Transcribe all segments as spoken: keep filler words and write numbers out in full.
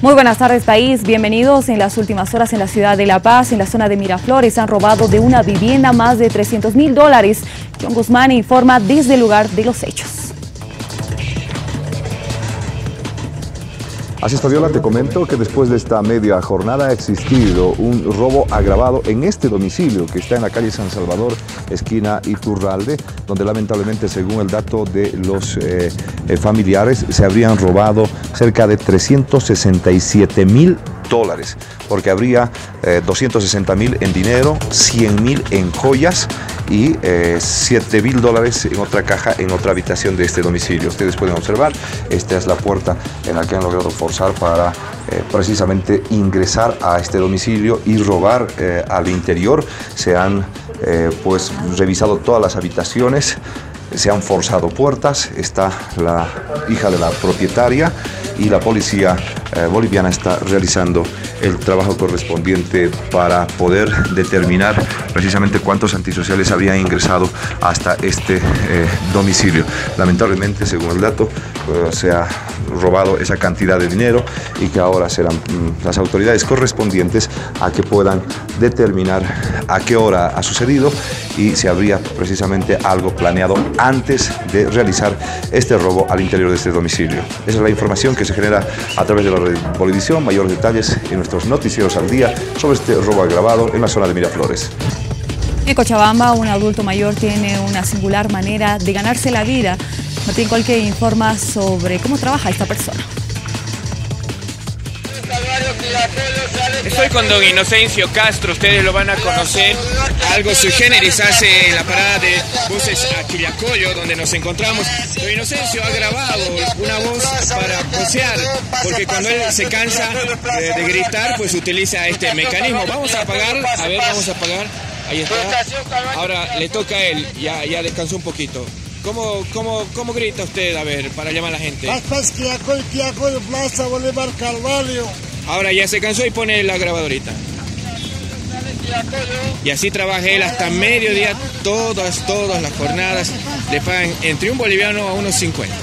Muy buenas tardes, país. Bienvenidos. En las últimas horas en la ciudad de La Paz, en la zona de Miraflores, han robado de una vivienda más de trescientos mil dólares. John Guzmán informa desde el lugar de los hechos. Así es, Fabiola, te comento que después de esta media jornada ha existido un robo agravado en este domicilio que está en la calle San Salvador, esquina Iturralde, donde lamentablemente, según el dato de los eh, eh, familiares, se habrían robado cerca de trescientos sesenta y siete mil dólares, porque habría eh, doscientos sesenta mil en dinero, cien mil en joyas y eh, siete mil dólares en otra caja en otra habitación de este domicilio. Ustedes pueden observar, esta es la puerta en la que han logrado forzar para eh, precisamente ingresar a este domicilio y robar eh, al interior. Se han eh, pues revisado todas las habitaciones, se han forzado puertas, está la hija de la propietaria y la policía eh, boliviana está realizando el trabajo correspondiente para poder determinar precisamente cuántos antisociales habían ingresado hasta este eh, domicilio. Lamentablemente, según el dato, eh, se ha robado esa cantidad de dinero y que ahora serán mm, las autoridades correspondientes a que puedan determinar a qué hora ha sucedido y si habría precisamente algo planeado antes de realizar este robo al interior de este domicilio. Esa es la información que se genera a través de la red Bolivisión. Mayores detalles en nuestros noticieros al día sobre este robo agravado en la zona de Miraflores. En Cochabamba, un adulto mayor tiene una singular manera de ganarse la vida. Martín Colque informa sobre cómo trabaja esta persona. Estoy con don Inocencio Castro, ustedes lo van a conocer. Algo sui generis hace en la parada de buses a Quillacollo, donde nos encontramos. Don Inocencio ha grabado una voz para posear, porque cuando él se cansa de, de gritar, pues utiliza este mecanismo. Vamos a apagar, a ver, vamos a apagar. Ahí está. Ahora le toca a él, ya, ya descansó un poquito. ¿Cómo, cómo, ¿Cómo grita usted, a ver, para llamar a la gente? Plaza Bolívar Carvalho. Ahora ya se cansó y pone la grabadorita. Y así trabaja él hasta mediodía, todas, todas las jornadas. Le pagan entre un boliviano a unos cincuenta.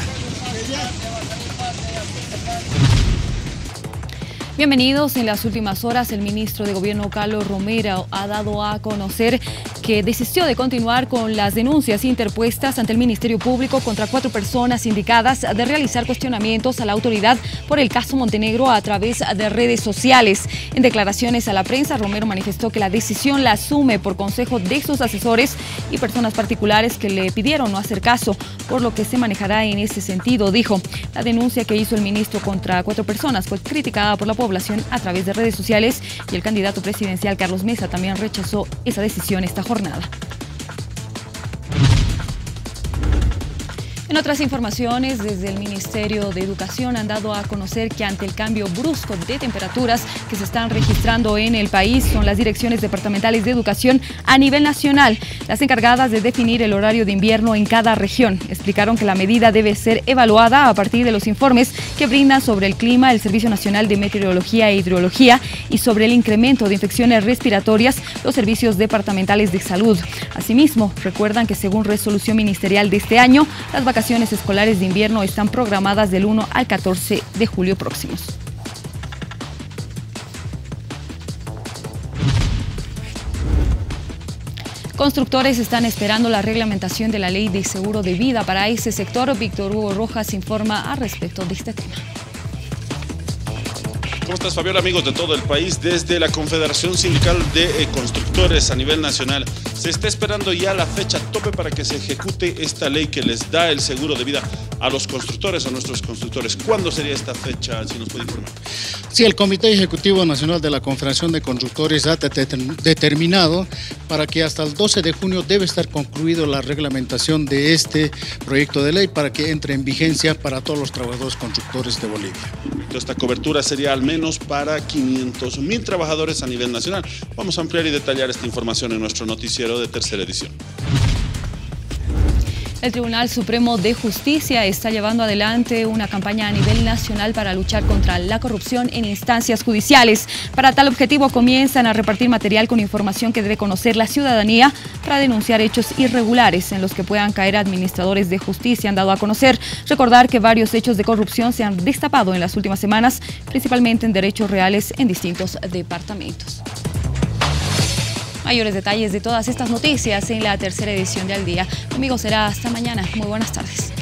Bienvenidos. En las últimas horas, el ministro de Gobierno, Carlos Romero, ha dado a conocer que desistió de continuar con las denuncias interpuestas ante el Ministerio Público contra cuatro personas indicadas de realizar cuestionamientos a la autoridad por el caso Montenegro a través de redes sociales. En declaraciones a la prensa, Romero manifestó que la decisión la asume por consejo de sus asesores y personas particulares que le pidieron no hacer caso, por lo que se manejará en ese sentido. Dijo, la denuncia que hizo el ministro contra cuatro personas fue criticada por la población a través de redes sociales y el candidato presidencial Carlos Mesa también rechazó esa decisión esta jornada. En otras informaciones, desde el Ministerio de Educación han dado a conocer que ante el cambio brusco de temperaturas que se están registrando en el país, son las direcciones departamentales de educación a nivel nacional las encargadas de definir el horario de invierno en cada región. Explicaron que la medida debe ser evaluada a partir de los informes que brindan sobre el clima el Servicio Nacional de Meteorología e Hidrología y sobre el incremento de infecciones respiratorias los servicios departamentales de salud. Asimismo, recuerdan que según resolución ministerial de este año, las vacaciones escolares de invierno están programadas del uno al catorce de julio próximos. Constructores están esperando la reglamentación de la ley de seguro de vida para ese sector. Víctor Hugo Rojas informa al respecto de este tema. ¿Cómo estás, Fabiola? Amigos de todo el país, desde la Confederación Sindical de Constructores a nivel nacional se está esperando ya la fecha tope para que se ejecute esta ley que les da el seguro de vida a los constructores, a nuestros constructores. ¿Cuándo sería esta fecha, si nos puede informar? Sí, el Comité Ejecutivo Nacional de la Confederación de Constructores ha determinado para que hasta el doce de junio debe estar concluido la reglamentación de este proyecto de ley para que entre en vigencia para todos los trabajadores constructores de Bolivia. Esta cobertura sería al menos para quinientos mil trabajadores a nivel nacional. Vamos a ampliar y detallar esta información en nuestro noticiero de tercera edición. El Tribunal Supremo de Justicia está llevando adelante una campaña a nivel nacional para luchar contra la corrupción en instancias judiciales. Para tal objetivo comienzan a repartir material con información que debe conocer la ciudadanía para denunciar hechos irregulares en los que puedan caer administradores de justicia, han dado a conocer. Recordar que varios hechos de corrupción se han destapado en las últimas semanas, principalmente en derechos reales en distintos departamentos. Mayores detalles de todas estas noticias en la tercera edición de Al Día. Conmigo será hasta mañana. Muy buenas tardes.